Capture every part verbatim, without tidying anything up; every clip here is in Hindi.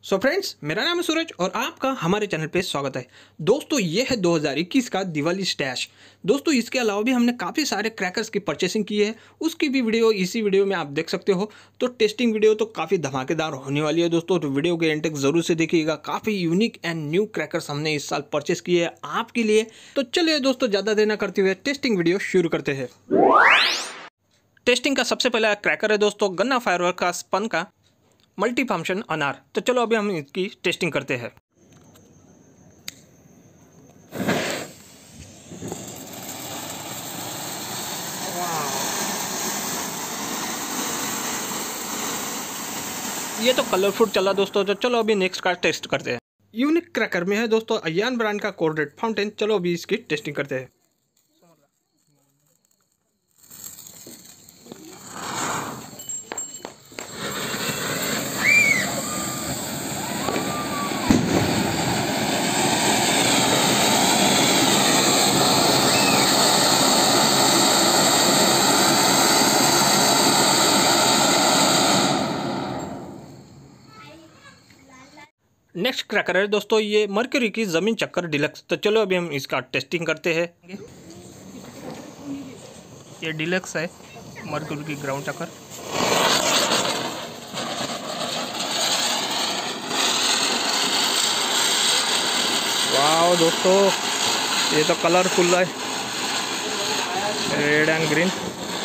सो फ्रेंड्स, मेरा नाम है सूरज और आपका हमारे चैनल पे स्वागत है। दोस्तों, ये है दो हज़ार इक्कीस का दिवाली स्टैश। दोस्तों, इसके अलावा भी हमने काफ़ी सारे क्रैकर्स की परचेसिंग की है, उसकी भी वीडियो इसी वीडियो में आप देख सकते हो। तो टेस्टिंग वीडियो तो काफ़ी धमाकेदार होने वाली है दोस्तों, तो वीडियो के एंड तक जरूर से देखिएगा। काफ़ी यूनिक एंड न्यू क्रैकर्स हमने इस साल परचेस किए हैं आपके लिए। तो चलिए दोस्तों, ज़्यादा देर न करते हुए टेस्टिंग वीडियो शुरू करते हैं। टेस्टिंग का सबसे पहला क्रैकर है दोस्तों गन्ना फायरवर्क का स्पन का मल्टी फंक्शन अनार। तो चलो अभी हम इसकी टेस्टिंग करते हैं। ये तो कलरफुल चला दोस्तों, तो चलो अभी नेक्स्ट का टेस्ट करते हैं। यूनिक क्रैकर में है दोस्तों अयान ब्रांड का कोर्डेड फाउंटेन। चलो अभी इसकी टेस्टिंग करते हैं। नेक्स्ट क्रैकर है दोस्तों ये मर्क्यूरी की ज़मीन चक्कर डिलक्स। तो चलो अभी हम इसका टेस्टिंग करते हैं। ये डिलक्स है मर्क्यूरी की ग्राउंड चक्कर। वाह दोस्तों, ये तो कलरफुल है, रेड एंड ग्रीन।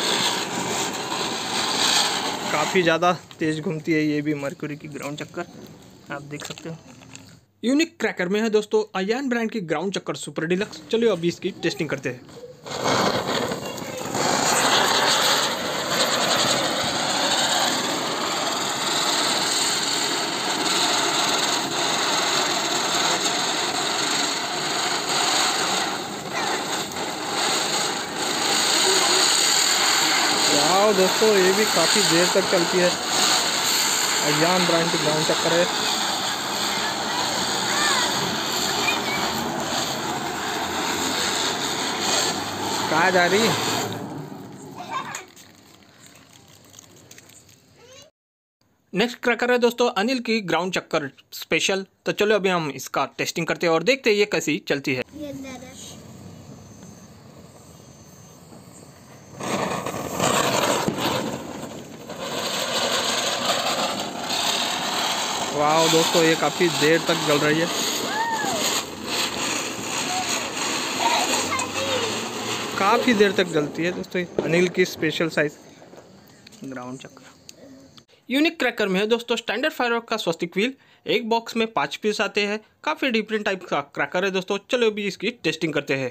काफ़ी ज़्यादा तेज़ घूमती है ये भी मर्क्यूरी की ग्राउंड चक्कर, आप देख सकते हो। यूनिक क्रैकर में है दोस्तों अयान ब्रांड की ग्राउंड चक्कर सुपर डिलक्स। चलिए अभी इसकी टेस्टिंग करते हैं। वाह दोस्तों, ये भी काफ़ी देर तक चलती है। अयान ब्रांड की ग्राउंड चक्कर है। कहाँ जा रही? नेक्स्ट क्रैकर है दोस्तों अनिल की ग्राउंड चक्कर स्पेशल। तो चलो अभी हम इसका टेस्टिंग करते हैं और देखते हैं ये कैसी चलती है। वाह दोस्तों, ये काफ़ी देर तक जल रही है। काफ़ी देर तक जलती है दोस्तों अनिल की स्पेशल साइज ग्राउंड चक्कर। यूनिक क्रैकर में है दोस्तों स्टैंडर्ड फायरवर्क का स्वस्तिक व्हील। एक बॉक्स में पाँच पीस आते हैं। काफ़ी डिफरेंट टाइप का क्रैकर है दोस्तों। चलो अभी इसकी टेस्टिंग करते हैं।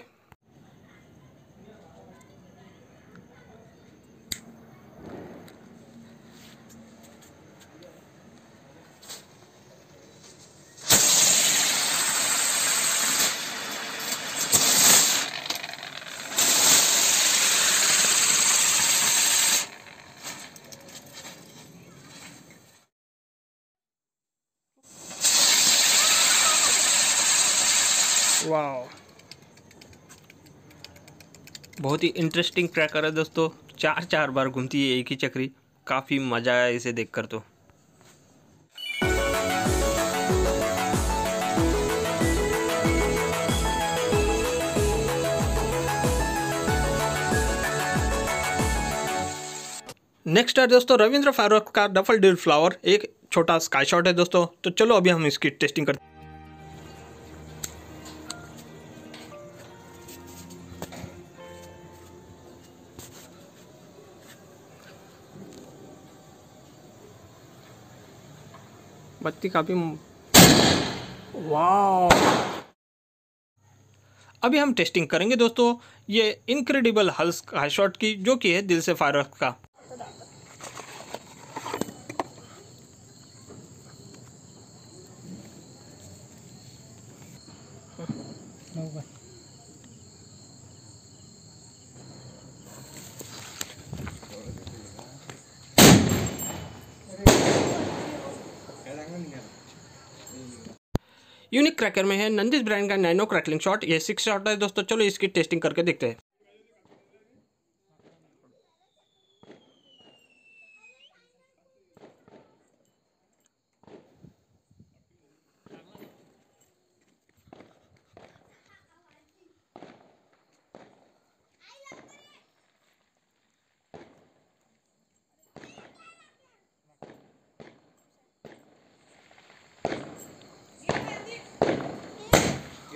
वाह, बहुत ही इंटरेस्टिंग क्रैकर है दोस्तों। चार चार बार घूमती है एक ही चक्री। काफ़ी मज़ा आया इसे देखकर। तो नेक्स्ट है दोस्तों रविंद्र फायरवर्क का डफल डील फ्लावर। एक छोटा स्काई शॉट है दोस्तों। तो चलो अभी हम इसकी टेस्टिंग करते हैं। बत्ती काफ़ी वाह। अभी हम टेस्टिंग करेंगे दोस्तों ये इनक्रेडिबल हल्स हाई शॉट की, जो कि है दिल से फायरवर्क का। यूनिक क्रैकर में है नंदिस ब्रांड का नैनो क्रैकलिंग शॉट। ये सिक्स शॉट है दोस्तों। चलो इसकी टेस्टिंग करके देखते हैं।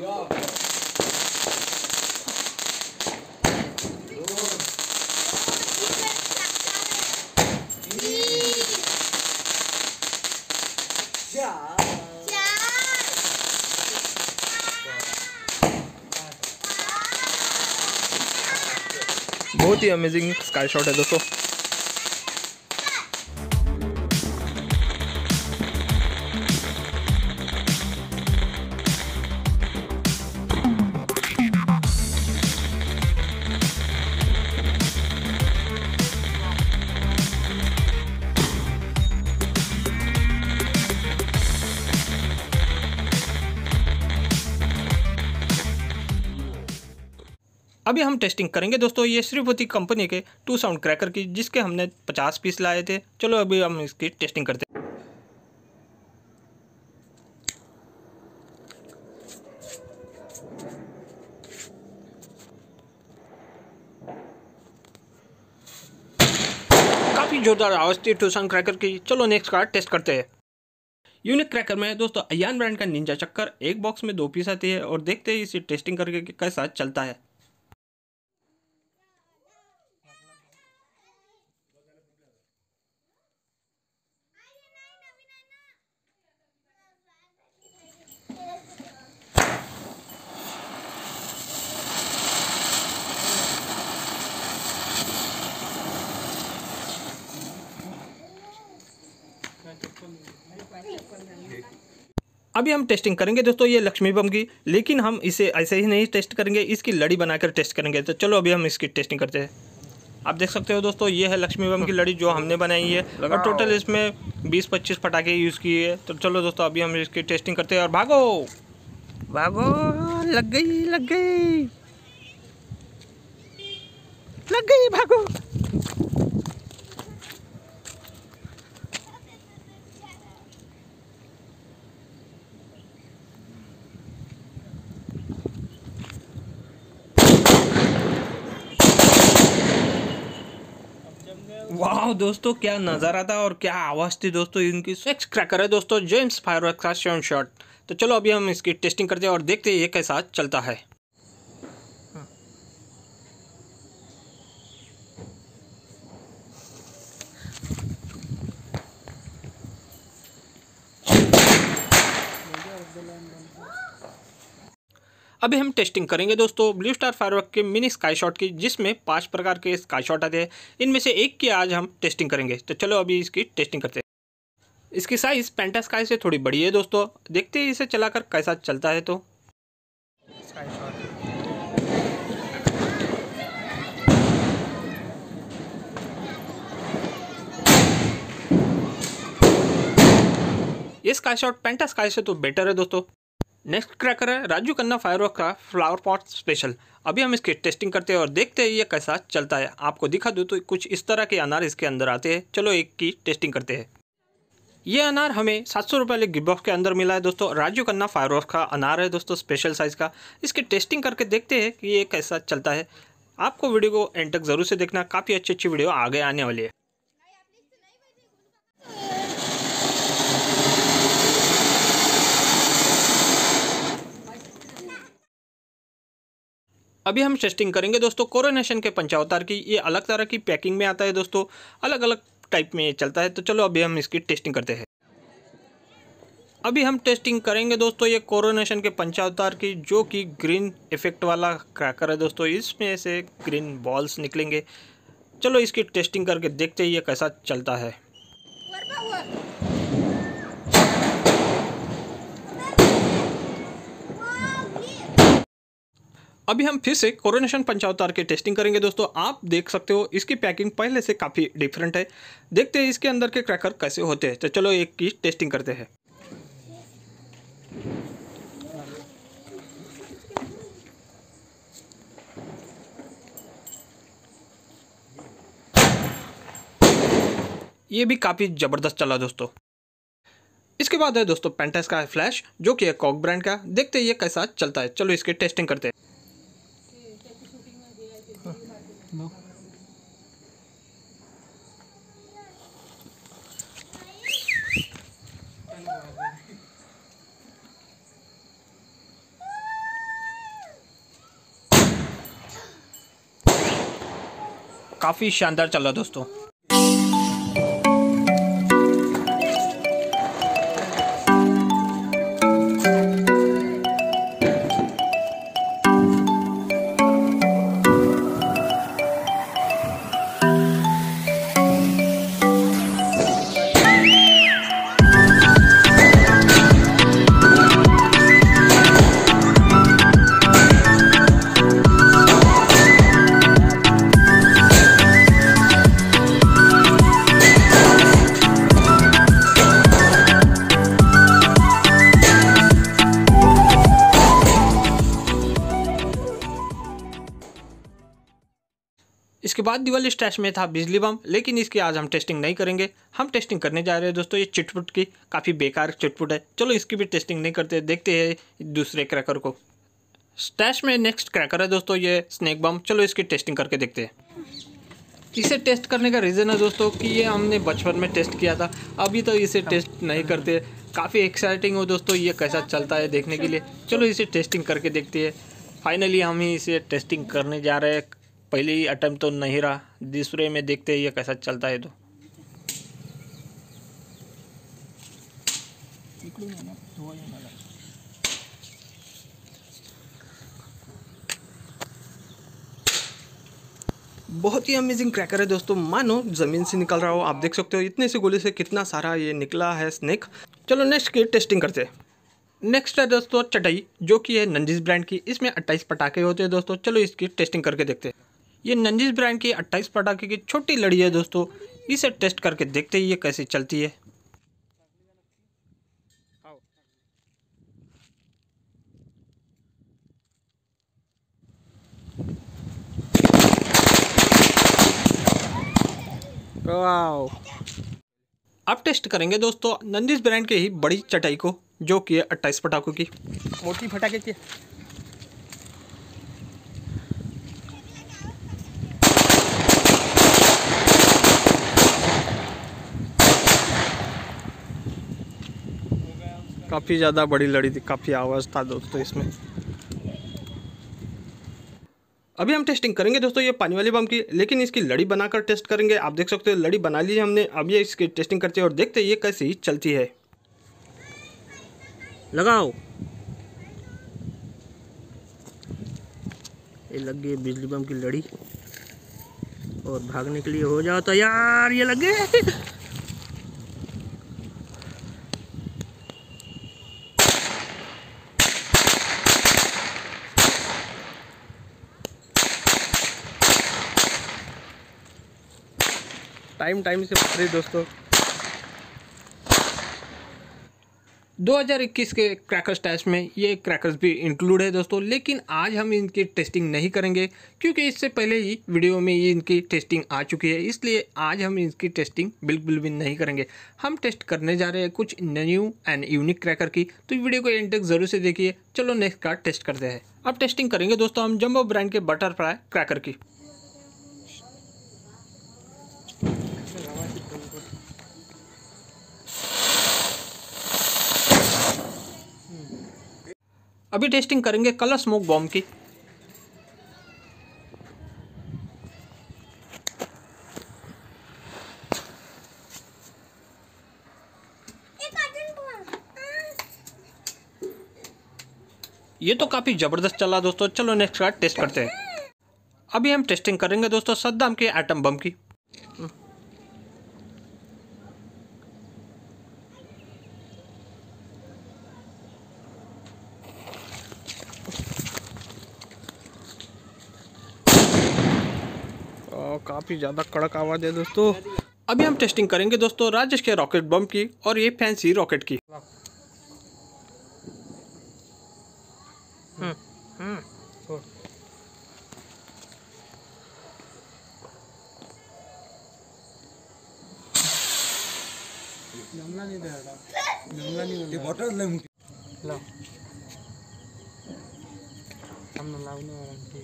बहुत ही अमेजिंग स्काई शॉट है दोस्तों। अभी हम टेस्टिंग करेंगे दोस्तों ये श्रीपति कंपनी के टू साउंड क्रैकर की, जिसके हमने पचास पीस लाए थे। चलो अभी हम इसकी टेस्टिंग करते हैं। काफ़ी जोरदार आवाज़ थी टू साउंड क्रैकर की। चलो नेक्स्ट कार्ड टेस्ट करते हैं। यूनिक क्रैकर में दोस्तों अयान ब्रांड का निंजा चक्कर, एक बॉक्स में दो पीस आती है और देखते हैं इसे टेस्टिंग करके कैसा चलता है। अभी हम टेस्टिंग करेंगे दोस्तों ये लक्ष्मी बम की, लेकिन हम इसे ऐसे ही नहीं टेस्ट करेंगे, इसकी लड़ी बनाकर टेस्ट करेंगे। तो चलो अभी हम इसकी टेस्टिंग करते हैं। आप देख सकते हो दोस्तों ये है लक्ष्मी बम की लड़ी जो हमने बनाई है और टोटल इसमें बीस पच्चीस पटाखे यूज़ किए हैं। तो चलो दोस्तों अभी हम इसकी टेस्टिंग करते हैं। और भागो भागो, लग गई लग गई लग गई, भागो। वाह दोस्तों क्या नज़ारा था और क्या आवाज़ थी दोस्तों इनकी। नेक्स्ट क्रैकर है दोस्तों जेम्स फायरवर्क्स का सेवन शॉट। तो चलो अभी हम इसकी टेस्टिंग करते हैं और देखते हैं ये कैसा चलता है। अभी हम टेस्टिंग करेंगे दोस्तों ब्लू स्टार फायरवर्क के मिनी स्काई शॉट की, जिसमें पांच प्रकार के स्काई शॉट आते हैं। इनमें से एक की आज हम टेस्टिंग करेंगे। तो चलो अभी इसकी टेस्टिंग करते हैं। इसकी साइज पेंटा स्काई से थोड़ी बड़ी है दोस्तों, देखते हैं इसे चलाकर कैसा चलता है। तो स्काई शॉट ये स्काई शॉट पेंटा स्काई से तो बेटर है दोस्तों। नेक्स्ट क्रैकर है राजू खन्ना फायरवर्क का फ्लावर पॉट स्पेशल। अभी हम इसकी टेस्टिंग करते हैं और देखते हैं ये कैसा चलता है। आपको दिखा दूँ तो कुछ इस तरह के अनार इसके अंदर आते हैं। चलो एक की टेस्टिंग करते हैं। ये अनार हमें सात सौ रुपये वाले गिफ्ट बॉक्स के अंदर मिला है दोस्तों। राजू खन्ना फायरवर्क का अनार है दोस्तों, स्पेशल साइज़ का। इसकी टेस्टिंग करके देखते हैं कि ये कैसा चलता है। आपको वीडियो को एंड तक ज़रूर से देखना, काफ़ी अच्छी अच्छी वीडियो आगे आने वाली है। अभी हम टेस्टिंग करेंगे दोस्तों कोरोनेशन के पंचावतार की। ये अलग तरह की पैकिंग में आता है दोस्तों, अलग अलग टाइप में ये चलता है। तो चलो अभी हम इसकी टेस्टिंग करते हैं। अभी हम टेस्टिंग करेंगे दोस्तों ये कोरोनेशन के पंचावतार की, जो कि ग्रीन इफेक्ट वाला क्रैकर है दोस्तों। इसमें से ग्रीन बॉल्स निकलेंगे। चलो इसकी टेस्टिंग करके देखते हैं ये कैसा चलता है। अभी हम फिर से कोरोनेशन पंचावतार की टेस्टिंग करेंगे दोस्तों। आप देख सकते हो इसकी पैकिंग पहले से काफ़ी डिफरेंट है। देखते हैं इसके अंदर के क्रैकर कैसे होते हैं। तो चलो एक की टेस्टिंग करते हैं। ये भी काफ़ी ज़बरदस्त चला दोस्तों। इसके बाद है दोस्तों पेंटा स्काई फ्लैश, जो कि है कॉक ब्रांड का। देखते हैं ये कैसा चलता है। चलो इसकी टेस्टिंग करते हैं। काफ़ी शानदार चला दोस्तों। इसके बाद दिवाली स्टैश में था बिजली बम, लेकिन इसकी आज हम टेस्टिंग नहीं करेंगे। हम टेस्टिंग करने जा रहे हैं दोस्तों ये चिटपुट की, काफ़ी बेकार चिटपुट है। चलो इसकी भी टेस्टिंग नहीं करते, देखते हैं दूसरे क्रैकर को। स्टैश में नेक्स्ट क्रैकर है दोस्तों ये स्नेक बम। चलो इसकी टेस्टिंग करके देखते हैं। इसे टेस्ट करने का रीज़न है दोस्तों कि ये हमने बचपन में टेस्ट किया था, अभी तो इसे टेस्ट नहीं करते। काफ़ी एक्साइटिंग हो दोस्तों ये कैसा चलता है देखने के लिए। चलो इसे टेस्टिंग करके देखते हैं। फाइनली हम ही इसे टेस्टिंग करने जा रहे हैं। पहले ही अटेम्प्ट तो नहीं रहा, दूसरे में देखते हैं ये कैसा चलता है। तो बहुत ही अमेजिंग क्रैकर है दोस्तों, मानो ज़मीन से निकल रहा हो। आप देख सकते हो इतने से गोले से कितना सारा ये निकला है स्नेक। चलो नेक्स्ट की टेस्टिंग करते हैं। नेक्स्ट है दोस्तों चटाई, जो कि है नंजीज ब्रांड की। इसमें अट्ठाईस पटाखे होते हैं दोस्तों। चलो इसकी टेस्टिंग करके देखते हैं। ये नंजीज ब्रांड की अट्ठाईस पटाखे की छोटी लड़ी है दोस्तों। इसे टेस्ट करके देखते हैं ये कैसे चलती है। वाओ। अब टेस्ट करेंगे दोस्तों नंजीज ब्रांड के ही बड़ी चटाई को, जो कि है अट्ठाईस पटाखों की। मोटी फटाके की काफ़ी ज़्यादा बड़ी लड़ी थी, काफ़ी आवाज़ था दोस्तों इसमें। अभी हम टेस्टिंग करेंगे दोस्तों ये पानी वाली बम की, लेकिन इसकी लड़ी बनाकर टेस्ट करेंगे। आप देख सकते हो लड़ी बना ली है हमने। अब ये इसकी टेस्टिंग करते हैं और देखते हैं ये कैसी चलती है। लगाओ। ये लग गई बिजली बम की लड़ी और भागने के लिए हो जाओ तो यार ये लग गए। टाइम टाइम से पकड़े दोस्तों। दो हज़ार इक्कीस के क्रैकर स्टैश में ये क्रैकर्स भी इंक्लूड है दोस्तों, लेकिन आज हम इनकी टेस्टिंग नहीं करेंगे क्योंकि इससे पहले ही वीडियो में ये इनकी टेस्टिंग आ चुकी है। इसलिए आज हम इनकी टेस्टिंग बिल्कुल भी नहीं करेंगे। हम टेस्ट करने जा रहे हैं कुछ न्यू एंड यूनिक क्रैकर की, तो वीडियो को एंड तक जरूर से देखिए। चलो नेक्स्ट का टेस्ट करते हैं। अब टेस्टिंग करेंगे दोस्तों हम जंबो ब्रांड के बटरफ्लाई क्रैकर की। अभी टेस्टिंग करेंगे कलर स्मोक बॉम्ब की। ये तो काफ़ी ज़बरदस्त चला दोस्तों। चलो नेक्स्ट का टेस्ट करते हैं। अभी हम टेस्टिंग करेंगे दोस्तों सद्दाम के एटम बम की। काफ़ी ज़्यादा कड़क आवाज़ है दोस्तों। अभी हम टेस्टिंग करेंगे दोस्तों राजेश के रॉकेट बम की और ये फैंसी रॉकेट की। हम्म हम्म जमना नहीं दे रहा, जमना नहीं। ये बॉटल ले लो, हम ना लाउने वाला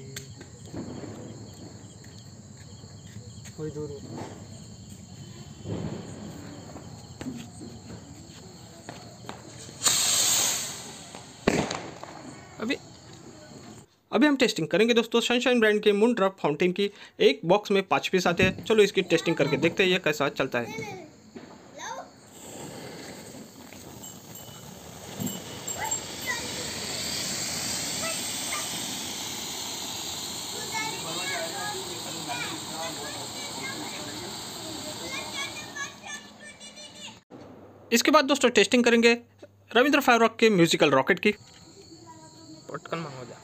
कोई दूर अभी अभी हम टेस्टिंग करेंगे दोस्तों सनशाइन ब्रांड के मून ड्रॉप फाउंटेन की। एक बॉक्स में पाँच पीस आते हैं। चलो इसकी टेस्टिंग करके देखते हैं ये कैसा चलता है। इसके बाद दोस्तों टेस्टिंग करेंगे रविंद्र फायरवर्क के म्यूजिकल रॉकेट की। पटकन मांगो जा।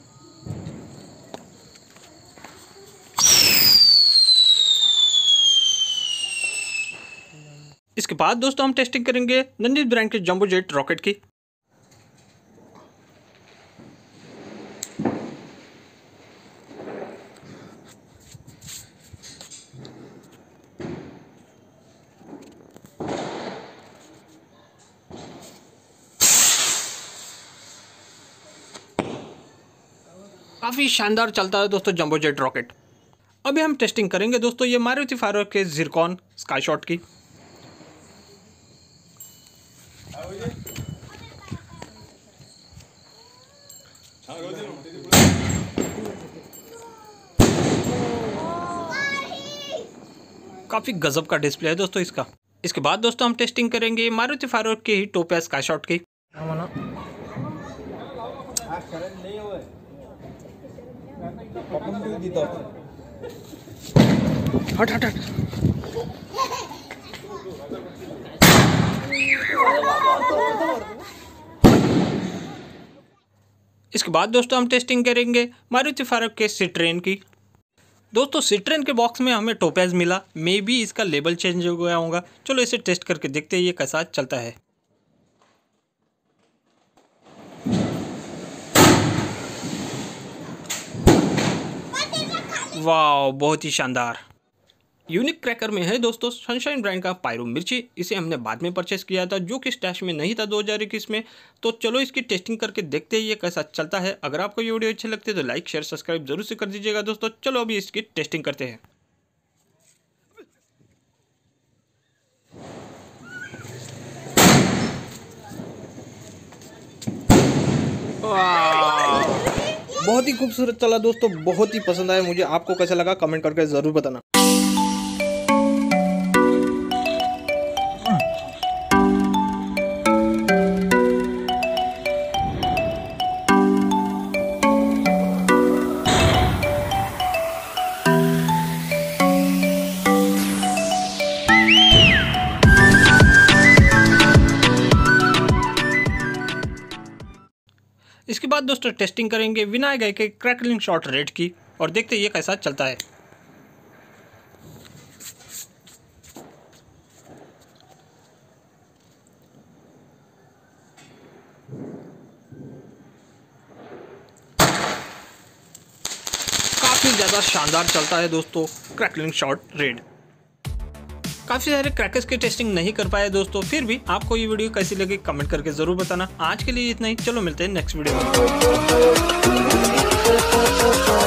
इसके बाद दोस्तों हम टेस्टिंग करेंगे नंदित ब्रांड के जंबो जेट रॉकेट की। काफ़ी शानदार चलता है दोस्तों जंबो जेट रॉकेट। अभी हम टेस्टिंग करेंगे दोस्तों ये मारुति फायरवर्क के जिरकॉन स्काई शॉट की। काफ़ी गजब का डिस्प्ले है दोस्तों इसका। इसके बाद दोस्तों हम टेस्टिंग करेंगे मारुति फायरवर्क के ही टोपाज स्काई शॉट की। हट हट हट। इसके बाद दोस्तों हम टेस्टिंग करेंगे मारुति फायरवर्क के सिट्रेन की। दोस्तों सिट्रेन के बॉक्स में हमें टोपाज मिला, मे बी इसका लेबल चेंज हो गया होगा। चलो इसे टेस्ट करके देखते हैं ये कैसा चलता है। वाह, बहुत ही शानदार। यूनिक क्रैकर में है दोस्तों सनशाइन ब्रांड का पायरो मिर्ची। इसे हमने बाद में परचेस किया था जो कि स्टैश में नहीं था दो हज़ार इक्कीस में। तो चलो इसकी टेस्टिंग करके देखते हैं ये कैसा चलता है। अगर आपको ये वीडियो अच्छी लगती है तो लाइक शेयर सब्सक्राइब जरूर से कर दीजिएगा दोस्तों। चलो अभी इसकी टेस्टिंग करते हैं। बहुत ही खूबसूरत चला दोस्तों, बहुत ही पसंद आया मुझे। आपको कैसा लगा कमेंट करके ज़रूर बताना। इसके बाद दोस्तों टेस्टिंग करेंगे विनाय गए के क्रैकलिंग शॉट रेड की और देखते हैं ये कैसा चलता है। काफी ज्यादा शानदार चलता है दोस्तों क्रैकलिंग शॉट रेड। काफ़ी सारे क्रैकर्स की टेस्टिंग नहीं कर पाए दोस्तों, फिर भी आपको ये वीडियो कैसी लगी कमेंट करके ज़रूर बताना। आज के लिए इतना ही, चलो मिलते हैं नेक्स्ट वीडियो में।